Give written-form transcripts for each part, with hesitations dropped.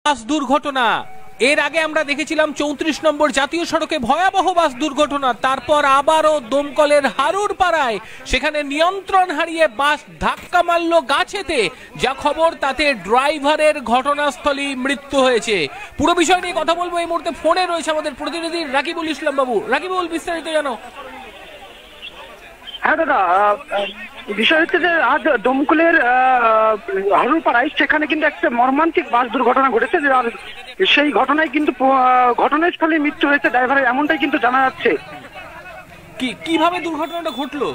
বাস দুর্ঘটনা। এর আগে আমরা দেখেছিলাম 34 নম্বর জাতীয় সড়কে ভয়াবহ বাস দুর্ঘটনা, তারপর আবারও দমকলের হারুর পাড়ায় সেখানে নিয়ন্ত্রণ হারিয়ে বাস ধাক্কা মারল গাছেতে। যা খবর তাতে ড্রাইভারের ঘটনাস্থলেই মৃত্যু হয়েছে। পুরো বিষয় নিয়ে কথা বলবো, এই মুহূর্তে ফোনে রয়েছে আমাদের প্রতিনিধি রাকিবুল ইসলাম বাবু। রাকিবুল, বিস্তারিত জানো। হ্যাঁ দাদা, বিষয় হচ্ছে যে আজ দমকলের হারুরপাড়ায় সেখানে কিন্তু একটা মর্মান্তিক বাস দুর্ঘটনা ঘটেছে। আর সেই ঘটনায় কিন্তু ঘটনাস্থলে মৃত্যু হয়েছে ড্রাইভারের, এমনটাই কিন্তু জানা যাচ্ছে। কিভাবে দুর্ঘটনাটা ঘটলো?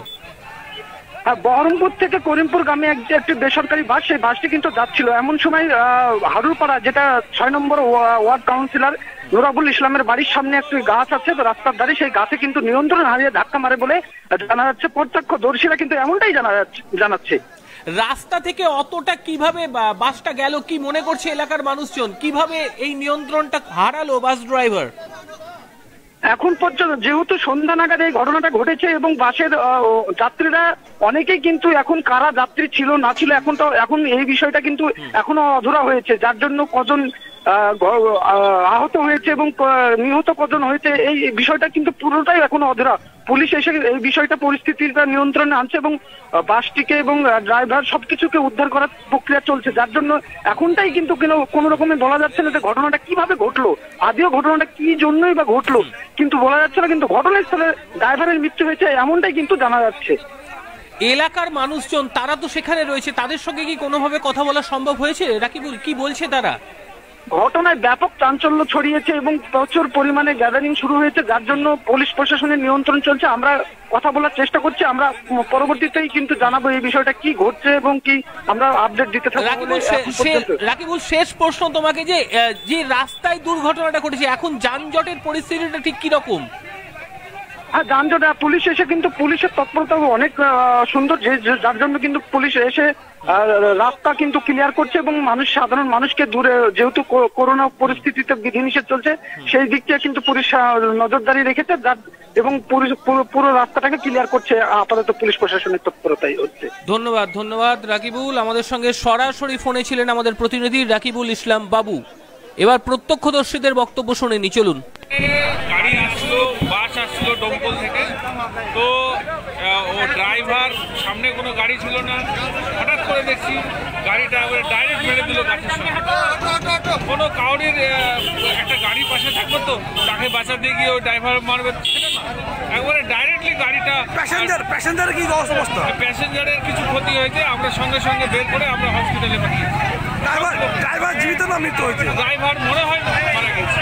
বহরমপুর থেকে করিমপুর গ্রামে একটি বেসরকারি বাস, সেই বাসটি কিন্তু যাচ্ছিল। এমন সময় হারুরপাড়া, যেটা 6 নম্বর ওয়ার্ড কাউন্সিলর নুরাবুল ইসলামের বাড়ির সামনে একটি গাছ আছে রাস্তার ধারে, সেই গাছে কিন্তু নিয়ন্ত্রণ হারিয়ে ধাক্কা মারে বলে জানা যাচ্ছে। প্রত্যক্ষদর্শীরা কিন্তু এমনটাই জানাচ্ছে। রাস্তা থেকে অতটা কিভাবে বাসটা গেল, কি মনে করছে এলাকার মানুষজন? কিভাবে এই নিয়ন্ত্রণটা হারালো বাস ড্রাইভার? এখন পর্যন্ত যেহেতু সন্ধ্যা নাগাদ এই ঘটনাটা ঘটেছে এবং বাসের যাত্রীরা অনেকেই কিন্তু এখন কারা যাত্রী ছিল না ছিল এখন এই বিষয়টা কিন্তু এখনো অধরা হয়েছে, যার জন্য কজন আহত হয়েছে এবং নিহত কজন হয়েছে এই বিষয়টা কিন্তু পুরোটাই এখনো অধরা। পুলিশ এসে এই বিষয়টা পরিস্থিতিটা নিয়ন্ত্রণে আনছে এবং বাসটিকে এবং ড্রাইভার সবকিছুকে উদ্ধার করার প্রক্রিয়া চলছে, যার জন্য এখনটাই কিন্তু কোনো রকমে বলা যাচ্ছে না যে ঘটনাটা কিভাবে ঘটলো, আদিও ঘটনাটা কি জন্যই বা ঘটলো কিন্তু বলা যাচ্ছে না। কিন্তু ঘটনাস্থলে ড্রাইভারের মৃত্যু হয়েছে এমনটাই কিন্তু জানা যাচ্ছে। এলাকার মানুষজন তারা তো সেখানে রয়েছে, তাদের সঙ্গে কি কোনোভাবে কথা বলা সম্ভব হয়েছে? রাকিবুল, কি বলছে তারা? ঘটনায় ব্যাপক চাঞ্চল্য ছড়িয়েছে এবং প্রচুর পরিমাণে গ্যাদারিং শুরু হয়েছে, যার জন্য পুলিশ প্রশাসনের নিয়ন্ত্রণ চলছে। আমরা কথা বলার চেষ্টা করছি, আমরা পরবর্তীতেই কিন্তু জানাবো এই বিষয়টা কি ঘটছে এবং কি আমরা আপডেট দিতে থাকবো। রাকিবুল, শেষ প্রশ্ন তোমাকে, যে রাস্তায় দুর্ঘটনাটা ঘটেছে, এখন যানজটের পরিস্থিতিটা ঠিক কি রকম? হ্যাঁ, যানজট, পুলিশ এসে কিন্তু পুলিশের তৎপরতা অনেক সুন্দর, যার জন্য কিন্তু পুলিশ এসে রাস্তা কিন্তু ক্লিয়ার করছে এবং সাধারণ মানুষকে দূরে, যেহেতু করোনা পরিস্থিতিতে বিধিনিষেধ চলছে, সেই দিকটা কিন্তু পুলিশ নজরদারি রেখেছে এবং পুরো রাস্তাটাকে ক্লিয়ার করছে। আপাতত পুলিশ প্রশাসনের তৎপরতাই হচ্ছে। ধন্যবাদ রাকিবুল। আমাদের সঙ্গে সরাসরি ফোনে ছিলেন আমাদের প্রতিনিধি রাকিবুল ইসলাম বাবু। এবার প্রত্যক্ষদর্শীদের বক্তব্য শুনে নি, চলুন। গাড়ি আসলো, বাস আসছিল দমকল থেকে, তো ও ড্রাইভার, সামনে কোনো গাড়ি ছিল না, হঠাৎ করে দেখছি গাড়িটা ডাইরেক্ট মেরে দিল গাছের সঙ্গে। কোনো কাউরির একটা গাড়ি পাশে থাকবে তো তাকে বাঁচাতে গিয়ে ওই ড্রাইভার মারবে সেটা না, একবারে ডাইরেক্টলি গাড়িটা। প্যাসেঞ্জারের কি অবস্থা? প্যাসেঞ্জারের কিছু ক্ষতি হয়েছে, আমরা সঙ্গে সঙ্গে বের করে আমরা হসপিটালে পাঠিয়েছি। ড্রাইভার জীবিত না মৃত্যু হয়েছে? ড্রাইভার মনে হয় মারা গেছে।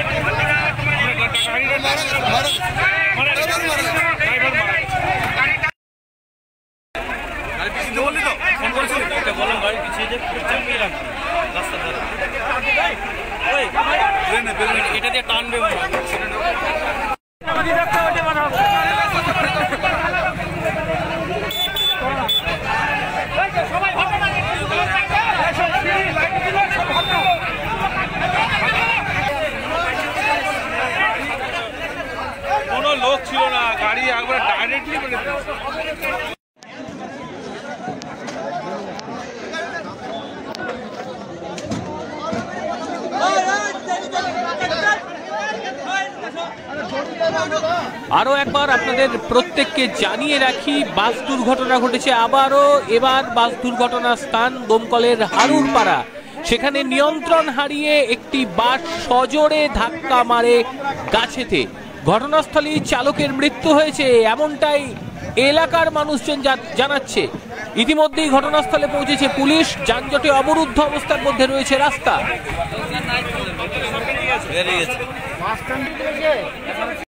এটা দিয়ে টানবে কোনো লোক ছিল না, গাড়ি একবার ডাইরেক্টলি মেরে দিয়েছে। আরো একবার আপনাদের প্রত্যেককে জানিয়ে রাখি, বাস দুর্ঘটনা ঘটেছে আবারও। এবার বাস দুর্ঘটনার স্থান দমকলের হারুরপাড়া। সেখানে নিয়ন্ত্রণ হারিয়ে একটি বাস সজোরে ধাক্কা মারে গাছেতে। ঘটনাস্থলেই চালকের মৃত্যু হয়েছে, এমনটাই এলাকার মানুষজন জানাচ্ছে। ইতিমধ্যেই ঘটনাস্থলে পৌঁছেছে পুলিশ। যানজটে অবরুদ্ধ অবস্থার মধ্যে রয়েছে রাস্তা।